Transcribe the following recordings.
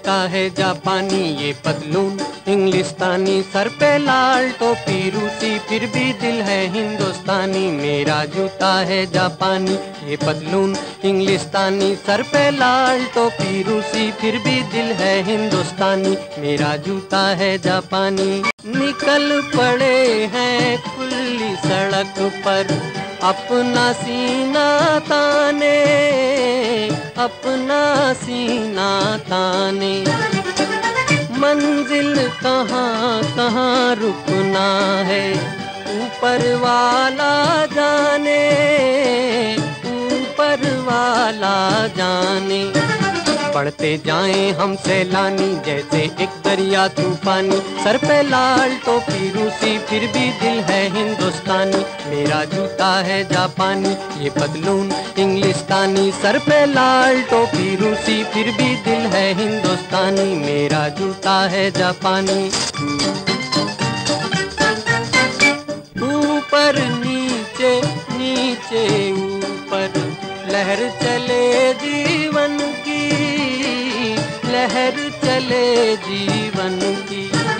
जूता है जापानी, ये पतलून इंग्लिस्तानी, सर पे लाल टोपी रूसी, फिर भी दिल है हिंदुस्तानी। मेरा जूता है जापानी, ये पतलून इंग्लिस्तानी, सर पे लाल टोपी रूसी, फिर भी दिल है हिंदुस्तानी। मेरा जूता है जापानी। निकल पड़े हैं खुली सड़क पर, अपना सीना ताने, अपना सीना ताने। मंजिल कहाँ कहाँ रुकना है, ऊपर वाला जाने, ऊपर वाला जाने। बढ़ते जाएं हम सैलानी, जैसे एक दरिया तूफानी, सर पे लाल टोपी रूसी, फिर भी दिल है हिंदुस्तानी। मेरा जूता है जापानी, ये पतलून इंग्लिस्तानी, सर पे लाल टोपी रूसी, फिर भी दिल है हिंदुस्तानी। मेरा जूता है जापानी। ऊपर नीचे नीचे ऊपर, लहर चले जीवन की, लहर चले जीवन की।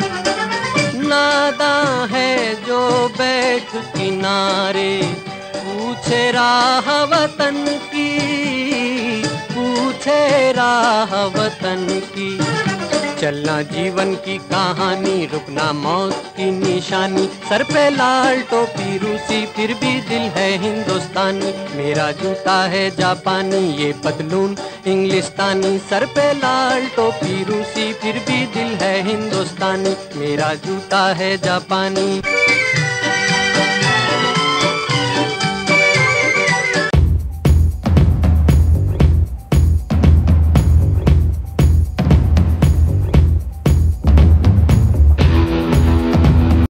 नादां है जो बैठ किनारे, पूछे राह वतन की, पूछे राह वतन की। चलना जीवन की कहानी, रुकना मौत की निशानी, सर पे लाल टोपी रूसी, फिर भी दिल है हिंदुस्तानी। मेरा जूता है जापानी, ये पतलून इंग्लिस्तानी, सर पे लाल टोपी रूसी, फिर भी दिल है हिंदुस्तानी। मेरा जूता है जापानी।